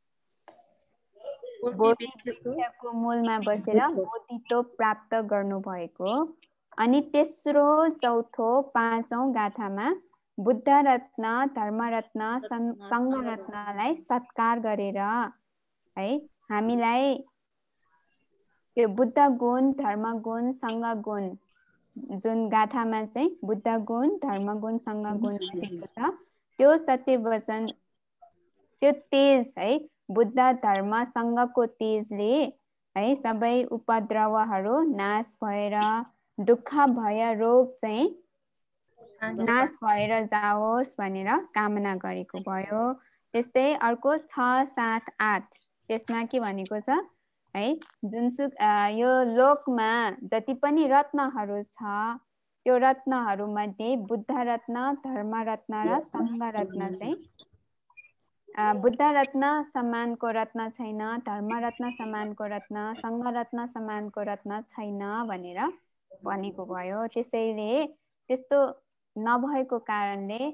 बोधि वृक्षको मूलमा बसेर बोधित्व प्राप्त गर्नुभएको। अनि तेस्रो चौथो पाँचौं गाथामा बुद्ध रत्न धर्मरत्न सङ्घ रत्नलाई सत्कार गरेर है हामीलाई त्यो बुद्ध गुण धर्म गुण सङ्घ गुण जुन गाथामा चाहिँ बुद्ध गुण धर्म गुण सङ्घ गुण लेखेको छ, त्यो सत्य वचन त्यो तेज है, बुद्ध धर्म सङ्घको तेजले है सबै उपद्रवहरू नाश भएर दुःख भय रोग चाहिँ नाश भएर जाओस् भनेर कामना गरेको भयो। त्यस्तै अर्को 6, 7, 8 त्यसमा के भनेको छ है, यो लोकमा जति पनि रत्नहरू छ त्यो रत्नहरू मध्ये बुद्ध रत्न धर्म रत्न र सङ्घ रत्न चाहिँ बुद्ध रत्न समानको रत्न छैन, धर्म रत्न समानको रत्न सङ्घ रत्न समानको रत्न छैन भनेर भनेको भयो। त्यसैले त्यस्तो नभएको कारणले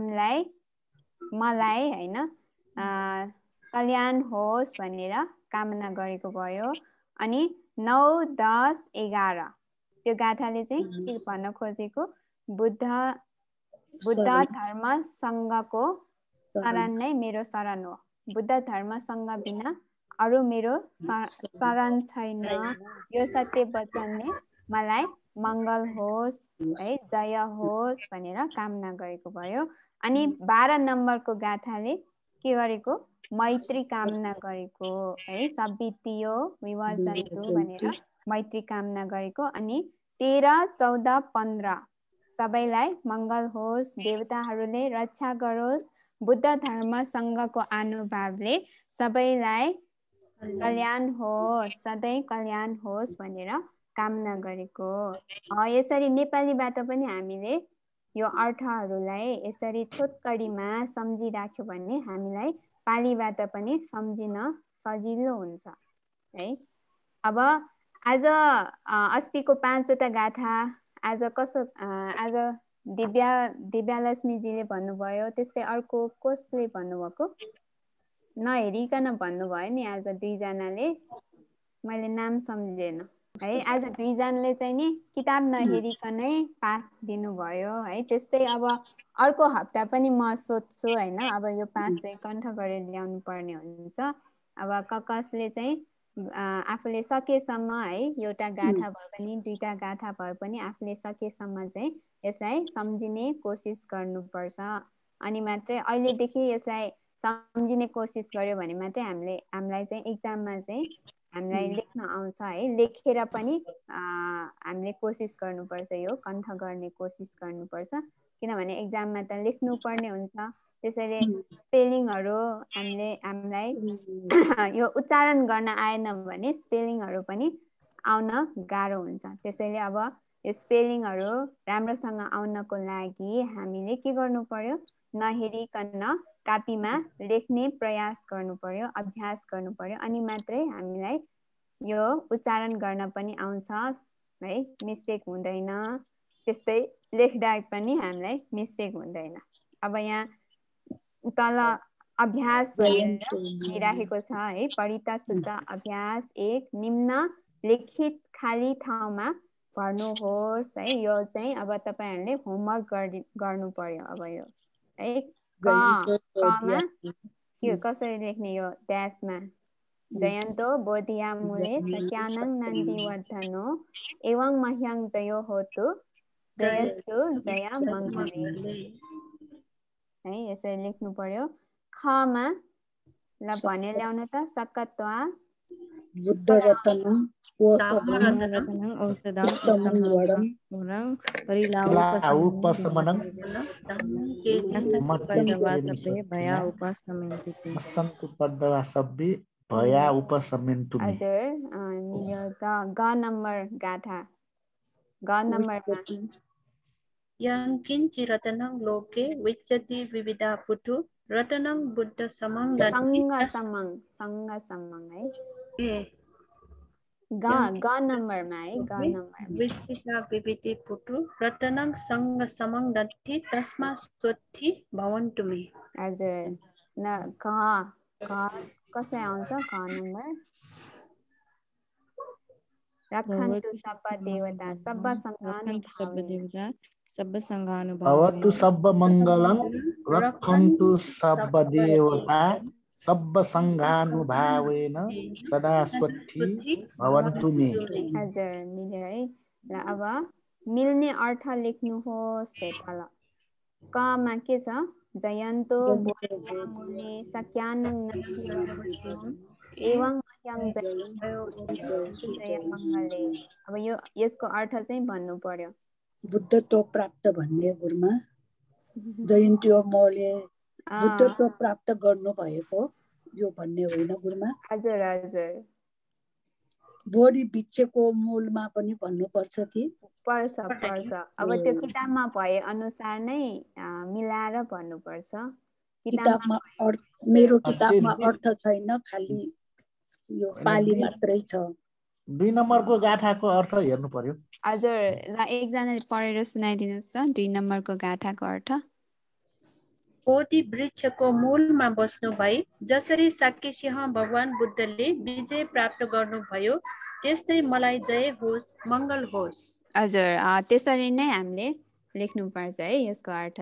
मलाई हैन कल्याण होस् भनेर कामना गरेको भयो। अनि 9, 10, 11 त्यो गाथाले चाहिँ के भन्न खोजेको? बुद्ध धर्म सङ्घको शरण नै मेरो शरण हो, बुद्ध धर्म सङ्घ बिना अरू मेरो शरण छैन, यो सत्य वचनले मलाई मङ्गल होस् है जय होस् भनेर कामना गरेको भयो। अनि 12 नम्बरको गाथाले के गरेको? मैत्री कामना गरेको है, सब्बितियो विवाजन्तु भनेर मैत्री कामना गरेको। अनि 13, 14, 15 सबैलाई मङ्गल होस्, देवताहरूले रक्षा गरोस्, बुद्ध धर्म सङ्घको अनुभावले सबैलाई कल्याण होस्, सधैँ कल्याण होस् भनेर कामना गरेको। यसरी नेपालीबाट पनि हामीले यो अर्थहरूलाई यसरी छोटकरीमा सम्झिराख्यो भने हामीलाई पालीबाट पनि सम्झिन सजिलो हुन्छ है। अब आज अस्तिको 5वटा गाथा आज दिव्यालक्ष्मीजीले भन्नुभयो, त्यस्तै अर्को कसले भन्नुभएको? नहेरिकन भन्नुभयो नि आज 2 जनाले। मैले नाम सम्झेन है। आज दुईजनाले चाहिँ नि किताब नहेरिकनै पाठ दिनुभयो है। त्यस्तै अब अर्को हप्ता पनि म सोध्छु होइन, अब यो पाठ चाहिँ कण्ठ गरेर ल्याउनु पर्ने हुन्छ। अब कसले चाहिँ आफूले सकेसम्म है, एउटा गाथा भए पनि दुईटा गाथा भए पनि आफूले सकेसम्म चाहिँ यसलाई सम्झिने कोसिस गर्नुपर्छ। अनि मात्रै अहिलेदेखि यसलाई सम्झिने कोसिस गर्यो भने मात्रै हामीलाई चाहिँ एक्जाममा चाहिँ हामीलाई लेख्न आउँछ है। लेखेर पनि हामीले कोसिस गर्नुपर्छ, यो कण्ठ गर्ने कोसिस गर्नुपर्छ, किनभने एक्जाममा त लेख्नु पर्ने हुन्छ। त्यसैले स्पेलिङहरू हामीलाई यो उच्चारण गर्न आएन भने स्पेलिङहरू पनि आउन गाह्रो हुन्छ। त्यसैले अब यो स्पेलिङहरू राम्रोसँग आउनको लागि हामीले के गर्नु पर्यो, नहेरिकन कापीमा लेख्ने प्रयास गर्नु पर्यो, अभ्यास गर्नु पर्यो। अनि मात्रै हामीलाई यो उच्चारण गर्न पनि आउँछ है, मिस्टेक हुँदैन। त्यस्तै लेख्दा पनि हामीलाई मिस्टेक हुँदैन। अब यहाँ तल अभ्यास दिइराखेको छ है, पढिता शुद्ध अभ्यास 1, निम्न लिखित खाली ठाउँमा भर्नुहोस् है। यो चाहिँ अब तपाईहरुले होमवर्क गर्नु पर्यो। अब यो है कमा के कसरी लेख्ने, यो ड्याशमा जयन्तो बोधियामुले सक्यानं नन्दिवर्धनो एवं मह्यं जयो होतु जयस्सु जय मङ्गले है, यसरी लेख्नु पर्यो। खमा ल भने ल्याउनु त, सकत्वा बुद्ध रत्नं भया उपसमेन्तु। हजुर मिल्यो त। ग नम्बर गाथा, ग नम्बरमा यं किञ्चिरतनं लोके विच्यति विविधा पुटु रतनं बुद्ध समं सँग समं है। ग नम्बरमा है, ग नम्बर विचिता विविधि पुटु रतनं सँग समं दत्ति तस्मा स्वत्थि भवन्तु मे। हजुर न क कसै आउँछ क नम्बर, रक्षन्तु सब देवता सब भवतु सब मङ्गलं रक्षन्तु सब देवता सब संघानुभावेन सदा स्वस्ति भवन्तु मे। हजुर मिल्यो है। ल अब मिल्ने अर्थ लेख्नुहोस् तल। कमा के छ, जयन्तो बोधियामुले सक्यानं नन्दिवर्धनो एवं मह्यं जय मङ्गले। अब यो यसको अर्थ चाहिँ भन्नु पर्यो। बुद्धत्व प्राप्त भन्ने गुरुमा जयन्ती मौले बुद्धत्व प्राप्त गर्नु भएको यो भन्ने होइन गुरुमा। हजुर हजुर, बोडी बिचको मूलमा पनि भन्नुपर्छ कि पर्छ। अब त्यो किताबमा भए अनुसार नै मिलाएर भन्नुपर्छ। किताबमा मेरो किताबमा अर्थ छैन, खाली यो पाली मात्रै छ। 2 नम्बरको गाथाको अर्थ हेर्नु पर्यो। हजुर ल एकजनाले पढेर सुनाइदिनुहोस् त 2 नम्बरको गाथाको अर्थ। बोधि वृक्षको मूलमा बस्नु भई जसरी शाक्य सिंह भगवान बुद्धले विजय प्राप्त गर्नुभयो त्यस्तै मलाई जय होस् मङ्गल होस्। हजुर त्यसरी नै हामीले लेख्नुपर्छ है। यसको अर्थ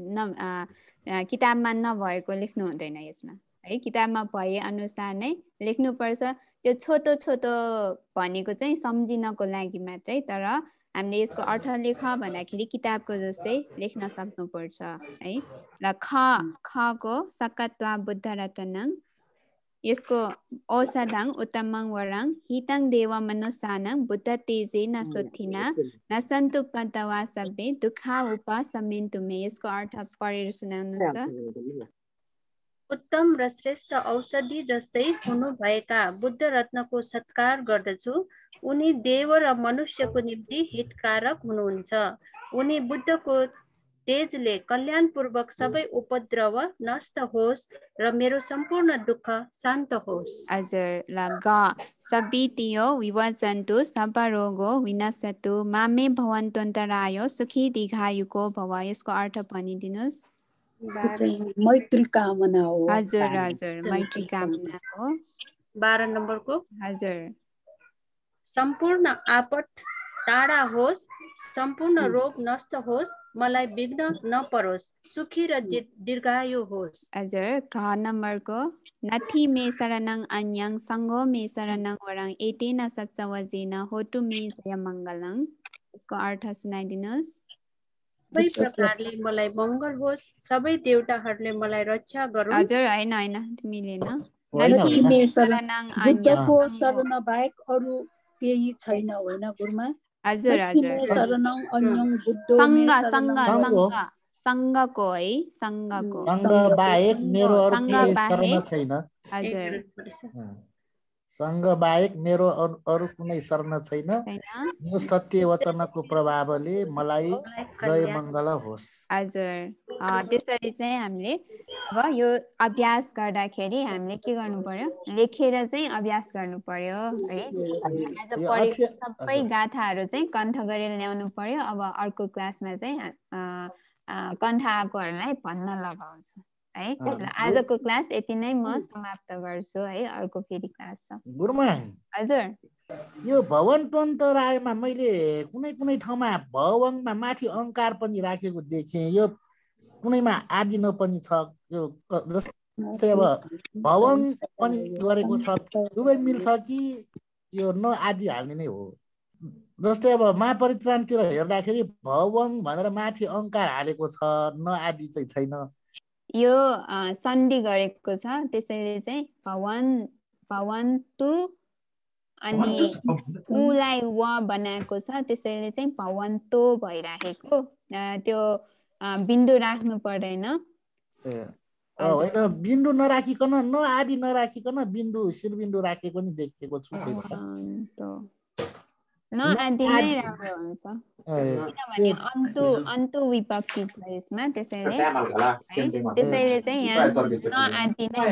चाहिँ किताबमा नभएको लेख्नु हुँदैन यसमा है, किताबमा भए अनुसार नै लेख्नुपर्छ। त्यो छोटो छोटो भनेको चाहिँ सम्झिनको लागि मात्रै, तर हामीले यसको अर्थ लेख भन्दाखेरि किताबको जस्तै लेख्न सक्नुपर्छ है। र खको सकत्वा बुद्ध रत्नं, यसको औषधं उत्तमं वरं हितं देव मनुष्यानं बुद्ध तेजेन सोत्थिना नसन्तु पदवा सब्बे दुःखा उपशमेन्तु मे। यसको अर्थ पढेर सुनाउनुहोस् त। उत्तम र श्रेष्ठ औषधि जस्तै हुनुभएका बुद्ध रत्नको सत्कार गर्दछु। उनी देव र मनुष्यको निम्ति हितकारक हुनुहुन्छ। उनी बुद्धको तेजले कल्याणपूर्वक सबै उपद्रव नष्ट होस् र मेरो सम्पूर्ण दुःख शान्त होस्। हजुर ल ग सबितियो विवसन्तु सब रोगो विनशतु मामे भवन्तन्तरायो सुखी दीर्घायुको भव। यसको अर्थ भनिदिनुहोस्। मैत्री कामना हो। हजुर मैत्री कामना हो। 12 नम्बरको हजुर सम्पूर्ण आपत टाढा होस्, सम्पूर्ण रोग नष्ट होस्, मलाई विघ्न नपरोस्, सुखी र दीर्घायु होस्। हजुर, ख नम्बरको नथी मे शरणं अन्यं संगो मे शरणं वरं एतेन सच्चवजेन होतु मे जय मङ्गलं। यसको अर्थ सुनाइदिनुहोस्। सबै प्रकारले मलाई मङ्गल होस्, सबै देवताहरूले मलाई रक्षा गरून्। हजुर, होइन मिलेन। होइन, नथी होइन। मे शरणं अन्यं बुद्धको संगो। शरण बाहेक अरू केही छैन होइन गुरुमा? हजुर नथी मे हजुर, शरणं अन्यं बुद्धो मे सङ्ग शरणं सङ्ग सङ्ग हो। सङ्ग सङ्गको है, सङ्गको। सँग बाहेक मेरो अरू सँग कुनै शरण बाहेक छैन। हजुर सँग बाहेक मेरो अरू कुनै शरण छैन। छैन। यो सत्य वचनको प्रभावले मलाई जय मङ्गल होस्। हजुर, त्यसरी चाहिँ हामीले अब यो अभ्यास गर्दाखेरि हामीले के गर्नु पर्यो, लेखेर चाहिँ अभ्यास गर्नु पर्यो है। आज यो पढेको अक्षर- सबै गाथाहरू चाहिँ कण्ठ गरेर ल्याउनु पर्यो। अब अर्को क्लासमा चाहिँ कण्ठ आएकोहरूलाई भन्न लगाउँछु है। ल, आजको क्लास यति नै म समाप्त गर्छु है। अर्को फेरि क्लास छ। गुरुमा, हजुर यो भवन टन्त रायमा मैले कुनै कुनै ठाउँमा भवङमा माथि अङ्कार पनि राखेको देखेँ। यो कुनैमा आदि न पनि छ। यो जस्तै अब भवङ पनि गरेको छ, दुवै मिल्छ कि यो न आदि हाल्ने नै हो? जस्तै अब महापरित्राणतिर हेर्दाखेरि भवङ भनेर माथि अङ्कार हालेको छ, न आदि चाहिँ छैन। यो सन्धि गरेको छ, त्यसैले चाहिँ भवन्तु अनि उलाई व बनाएको छ, त्यसैले चाहिँ भवन्तो भइराखेको। त्यो बिन्दु राख्नु पर्दैन। होइन, बिन्दु नराखिकन, न आदि नराखिकन बिन्दु शिरबिन्दु राखेको नि देखेको छु। न आदि नै राम्रो हुन्छ, किनभने अन्तु विभक्ति छ यसमा, त्यसैले चाहिँ यहाँ न आदि नै।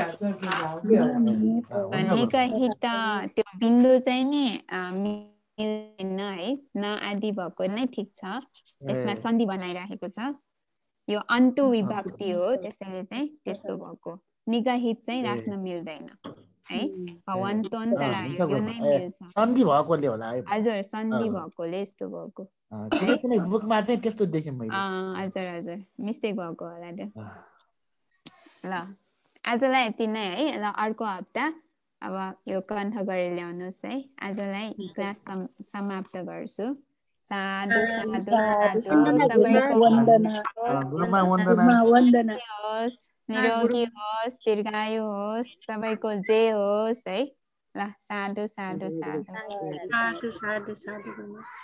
निकहित त्यो बिन्दु चाहिँ नि मिल्दैन है, न आदि भएको नै ठिक छ। यसमा सन्धि बनाइराखेको छ। यो अन्तु विभक्ति हो, त्यसैले चाहिँ त्यस्तो भएको। निगहित चाहिँ राख्न मिल्दैन है। भवन्तोन्तराय यो नै मिल्छ। सन्धि भएकोले होला है। हजुर, सन्धि भएकोले यस्तो भएको। कुनै कुनै बुकमा चाहिँ त्यस्तो देखेँ मैले। हजुर हजुर, मिस्टेक भएको होला त्यो। ल, आजलाई यति नै है। ल, अर्को हप्ता अब यो कण्ठ गरेर ल्याउनुहोस् है। आजलाई क्लास समाप्त गर्छु। साधु साधु साधु, सबैको होस्, निरोगी होस्, दीर्घायु होस्, सबैको जय होस् है। ल, साधु साधु साधु। साधु साधु साधु।